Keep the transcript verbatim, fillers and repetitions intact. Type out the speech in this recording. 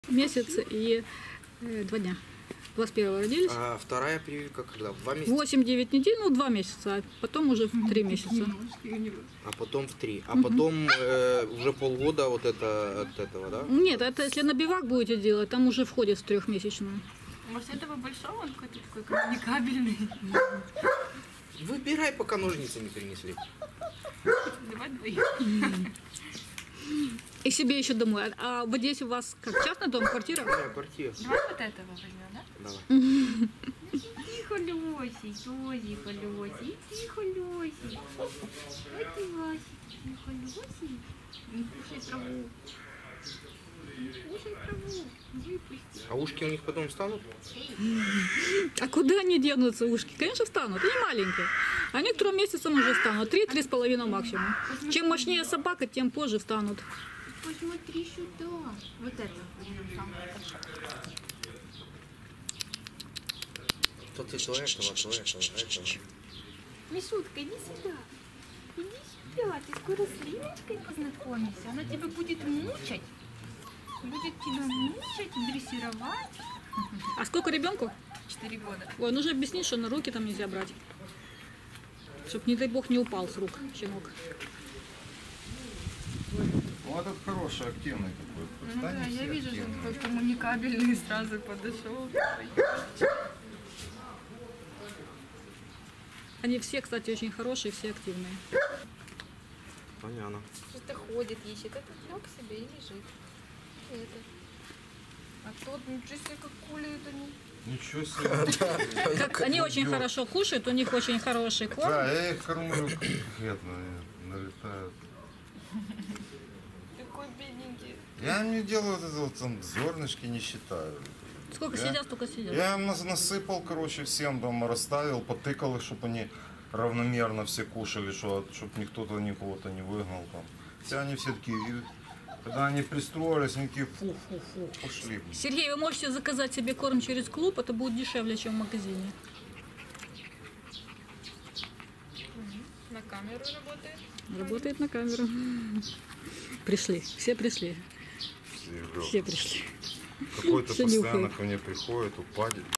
Месяц и э, два дня. двадцать первого родились. А вторая прививка когда? Два месяца? восемь-девять недель, ну два месяца, а потом уже в три месяца. А потом в три. А потом э, уже полгода вот это от этого, да? Нет, это если на бивак будете делать, там уже входит в трехмесячную. Может, этого большого он какой-то такой коммуникабельный? Выбирай, пока ножницы не принесли. Давай двоих. И себе еще домой. А в Одессе у вас как частный дом, квартира? Да, квартира. Давай вот этого возьмем, да? Давай. Тихо, Лёсик, тихо, Лёсик, тихо, Лёсик. Ой, ты, Васик, тихо, Лёсик. Не кушай траву. Не кушай траву. Выпусти. А ушки у них потом встанут? А куда они денутся, ушки? Конечно, встанут. Они маленькие. Они к трем месяцам уже встанут. Три-три с половиной максимум. Чем мощнее собака, тем позже встанут. Посмотри сюда. Вот это возьмем самое большое. То ты то этого, то этого, этого. Мишутка, иди сюда. Иди сюда. Ты скоро с Линочкой познакомишься. Она тебя будет мучать. Будет тебя мучать, дрессировать. А сколько ребенку? Четыре года. Ой, нужно объяснить, что на руки там нельзя брать. Чтоб, не дай бог, не упал с рук щенок. Ну, этот хороший, активный такой. Ну да, я Встанете, вижу, что он активный. такой коммуникабельный, сразу подошел. Они все, кстати, очень хорошие, все активные. Понятно. Что-то ходит, ищет. Этот лег себе и лежит. Это. А тот, ничего себе, как куляют они. Ничего себе. Как они очень хорошо кушают, у них очень хороший корм. Да, я их кормлю, это, налетают. Такой бедненький. Я им не делаю вот это вот там зернышки, не считаю. Сколько Я- сидят, столько сидят. Я им нас- насыпал, короче, всем дома расставил, потыкал их, чтобы они равномерно все кушали, чтобы никто-то никого-то не выгнал там. Все они все такие, и когда они пристроились, они такие фу-фу-фу, пошли. Сергей, вы можете заказать себе корм через клуб, это будет дешевле, чем в магазине. На камеру работает. Работает на камеру. Пришли, все пришли, Все, все пришли. Какой-то Все постоянно нюхают. ко мне приходит, упадет.